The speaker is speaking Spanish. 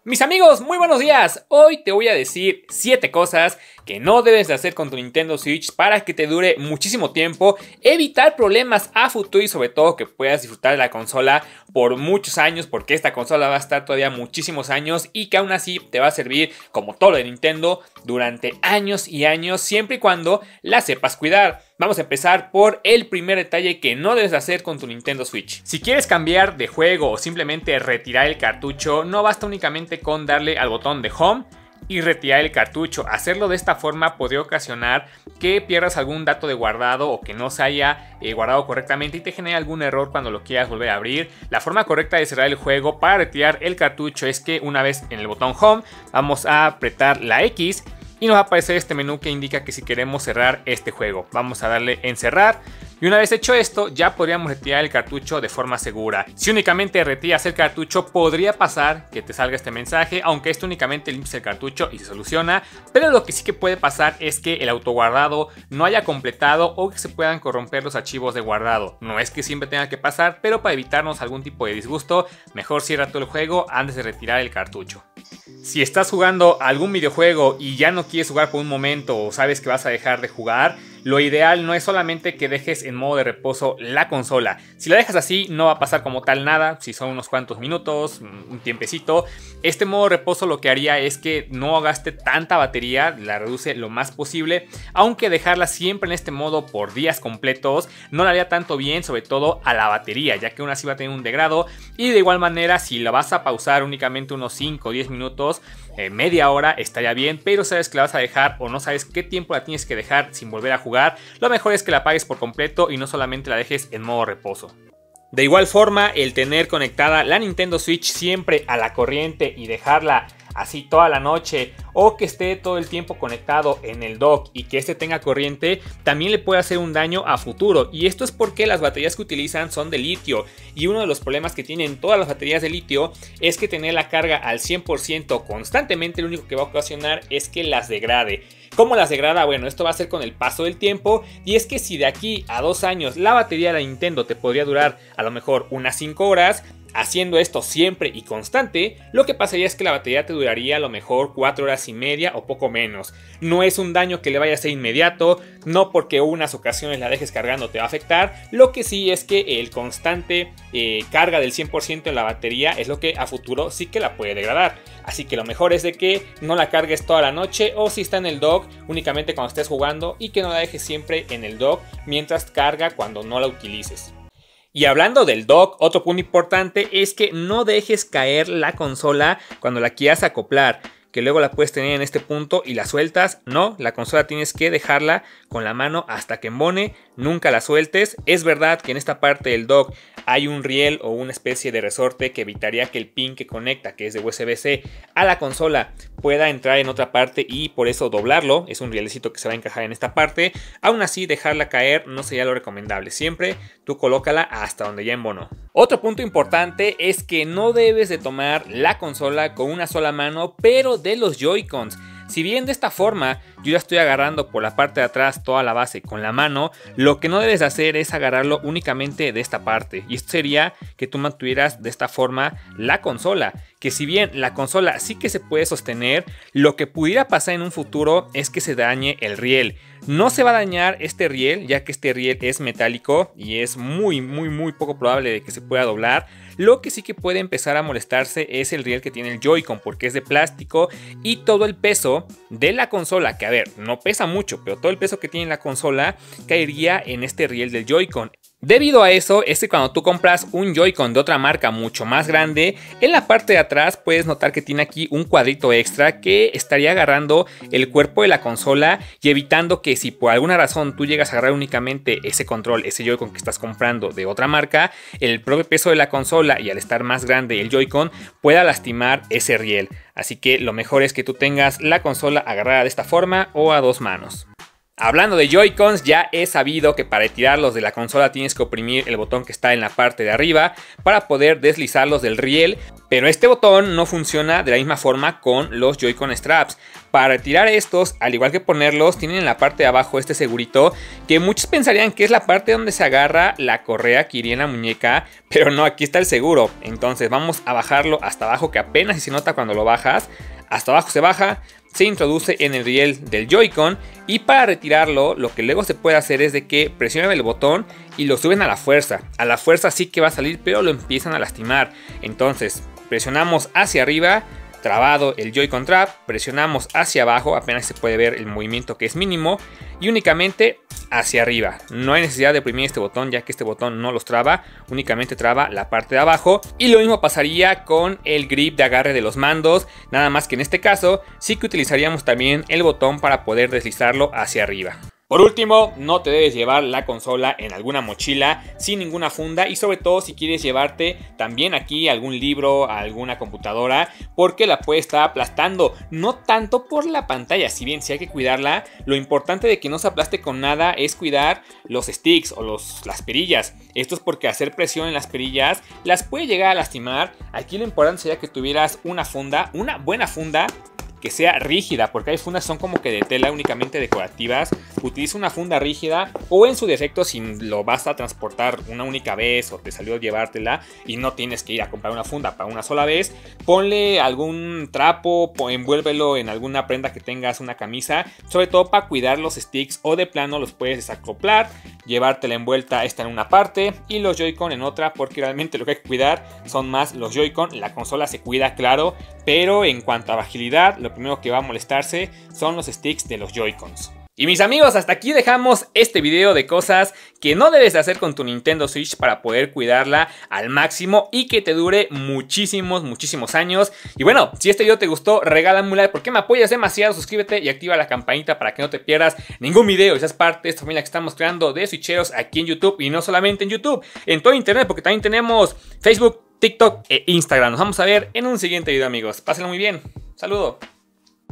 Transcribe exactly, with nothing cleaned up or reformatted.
Mis amigos, muy buenos días. Hoy te voy a decir siete cosas que no debes de hacer con tu Nintendo Switch para que te dure muchísimo tiempo, evitar problemas a futuro y sobre todo que puedas disfrutar de la consola por muchos años, porque esta consola va a estar todavía muchísimos años y que aún así te va a servir, como todo lo de Nintendo, durante años y años, siempre y cuando la sepas cuidar. Vamos a empezar por el primer detalle que no debes hacer con tu Nintendo Switch. Si quieres cambiar de juego o simplemente retirar el cartucho, no basta únicamente con darle al botón de Home y retirar el cartucho. Hacerlo de esta forma podría ocasionar que pierdas algún dato de guardado o que no se haya eh, guardado correctamente y te genere algún error cuando lo quieras volver a abrir. La forma correcta de cerrar el juego para retirar el cartucho es que una vez en el botón Home vamos a apretar la X y nos va a aparecer este menú que indica que si queremos cerrar este juego. Vamos a darle en cerrar. Y una vez hecho esto, ya podríamos retirar el cartucho de forma segura. Si únicamente retiras el cartucho, podría pasar que te salga este mensaje, aunque esto únicamente limpias el cartucho y se soluciona. Pero lo que sí que puede pasar es que el autoguardado no haya completado o que se puedan corromper los archivos de guardado. No es que siempre tenga que pasar, pero para evitarnos algún tipo de disgusto, mejor cierra todo el juego antes de retirar el cartucho. Si estás jugando algún videojuego y ya no quieres jugar por un momento o sabes que vas a dejar de jugar, lo ideal no es solamente que dejes en modo de reposo la consola. Si la dejas así no va a pasar como tal nada, si son unos cuantos minutos, un tiempecito. Este modo de reposo lo que haría es que no gaste tanta batería, la reduce lo más posible. Aunque dejarla siempre en este modo por días completos no le haría tanto bien, sobre todo a la batería, ya que aún así va a tener un degrado. Y de igual manera, si la vas a pausar únicamente unos cinco o diez minutos, eh, media hora estaría bien, pero sabes que la vas a dejar o no sabes qué tiempo la tienes que dejar sin volver a jugar, lo mejor es que la apagues por completo y no solamente la dejes en modo reposo. De igual forma, el tener conectada la Nintendo Switch siempre a la corriente y dejarla así toda la noche, o que esté todo el tiempo conectado en el dock y que este tenga corriente, también le puede hacer un daño a futuro. Y esto es porque las baterías que utilizan son de litio, y uno de los problemas que tienen todas las baterías de litio es que tener la carga al cien por ciento constantemente lo único que va a ocasionar es que las degrade. ¿Cómo las degrada? Bueno, esto va a ser con el paso del tiempo, y es que si de aquí a dos años la batería de la Nintendo te podría durar a lo mejor unas cinco horas, haciendo esto siempre y constante, lo que pasaría es que la batería te duraría a lo mejor cuatro horas y media o poco menos. No es un daño que le vaya a ser inmediato, no porque unas ocasiones la dejes cargando te va a afectar. Lo que sí es que el constante eh, carga del cien por ciento en la batería es lo que a futuro sí que la puede degradar. Así que lo mejor es de que no la cargues toda la noche, o si está en el dock únicamente cuando estés jugando, y que no la dejes siempre en el dock mientras carga cuando no la utilices. Y hablando del dock, otro punto importante es que no dejes caer la consola cuando la quieras acoplar, que luego la puedes tener en este punto y la sueltas. No, la consola tienes que dejarla con la mano hasta que embone, nunca la sueltes. Es verdad que en esta parte del dock hay un riel o una especie de resorte que evitaría que el pin que conecta, que es de U S B C, a la consola pueda entrar en otra parte y por eso doblarlo. Es un rielecito que se va a encajar en esta parte. Aún así, dejarla caer no sería lo recomendable. Siempre tú colócala hasta donde ya embonó. Otro punto importante es que no debes de tomar la consola con una sola mano, pero de los Joy-Cons. Si bien de esta forma yo ya estoy agarrando por la parte de atrás toda la base con la mano, lo que no debes hacer es agarrarlo únicamente de esta parte. Y esto sería que tú mantuvieras de esta forma la consola. Que si bien la consola sí que se puede sostener, lo que pudiera pasar en un futuro es que se dañe el riel. No se va a dañar este riel, ya que este riel es metálico y es muy muy muy poco probable de que se pueda doblar. Lo que sí que puede empezar a molestarse es el riel que tiene el Joy-Con, porque es de plástico y todo el peso de la consola, que a ver, no pesa mucho, pero todo el peso que tiene la consola caería en este riel del Joy-Con. Debido a eso es que cuando tú compras un Joy-Con de otra marca mucho más grande, en la parte de atrás puedes notar que tiene aquí un cuadrito extra que estaría agarrando el cuerpo de la consola y evitando que si por alguna razón tú llegas a agarrar únicamente ese control, ese Joy-Con que estás comprando de otra marca, el propio peso de la consola y al estar más grande el Joy-Con pueda lastimar ese riel. Así que lo mejor es que tú tengas la consola agarrada de esta forma o a dos manos. Hablando de Joy-Cons, ya he sabido que para retirarlos de la consola tienes que oprimir el botón que está en la parte de arriba para poder deslizarlos del riel, pero este botón no funciona de la misma forma con los Joy-Con Straps. Para retirar estos, al igual que ponerlos, tienen en la parte de abajo este segurito que muchos pensarían que es la parte donde se agarra la correa que iría en la muñeca, pero no, aquí está el seguro. Entonces vamos a bajarlo hasta abajo, que apenas si se nota cuando lo bajas. Hasta abajo se baja, se introduce en el riel del Joy-Con, y para retirarlo lo que luego se puede hacer es de que presionan el botón y lo suben a la fuerza. A la fuerza sí que va a salir, pero lo empiezan a lastimar. Entonces presionamos hacia arriba, trabado el Joy-Con Trap, presionamos hacia abajo, apenas se puede ver el movimiento que es mínimo, y únicamente hacia arriba. No hay necesidad de oprimir este botón, ya que este botón no los traba, únicamente traba la parte de abajo. Y lo mismo pasaría con el grip de agarre de los mandos, nada más que en este caso sí que utilizaríamos también el botón para poder deslizarlo hacia arriba. Por último, no te debes llevar la consola en alguna mochila sin ninguna funda, y sobre todo si quieres llevarte también aquí algún libro, alguna computadora, porque la puedes estar aplastando. No tanto por la pantalla, si bien sí hay que cuidarla, lo importante de que no se aplaste con nada es cuidar los sticks o los, las perillas. Esto es porque hacer presión en las perillas las puede llegar a lastimar. Aquí lo importante sería que tuvieras una funda, una buena funda, que sea rígida, porque hay fundas que son como que de tela únicamente decorativas. Utiliza una funda rígida, o en su defecto si lo vas a transportar una única vez o te salió llevártela y no tienes que ir a comprar una funda para una sola vez, ponle algún trapo, envuélvelo en alguna prenda que tengas, una camisa, sobre todo para cuidar los sticks, o de plano los puedes desacoplar, llevártela envuelta esta en una parte y los Joy-Con en otra, porque realmente lo que hay que cuidar son más los Joy-Con. La consola se cuida, claro, pero en cuanto a agilidad, lo primero que va a molestarse son los sticks de los Joy-Cons. Y mis amigos, hasta aquí dejamos este video de cosas que no debes de hacer con tu Nintendo Switch para poder cuidarla al máximo y que te dure muchísimos, muchísimos años. Y bueno, si este video te gustó, regálame un like porque me apoyas demasiado. Suscríbete y activa la campanita para que no te pierdas ningún video y seas parte de esta familia que estamos creando de switcheros aquí en YouTube. Y no solamente en YouTube, en todo internet, porque también tenemos Facebook, TikTok e Instagram. Nos vamos a ver en un siguiente video, amigos. Pásenlo muy bien. Saludo.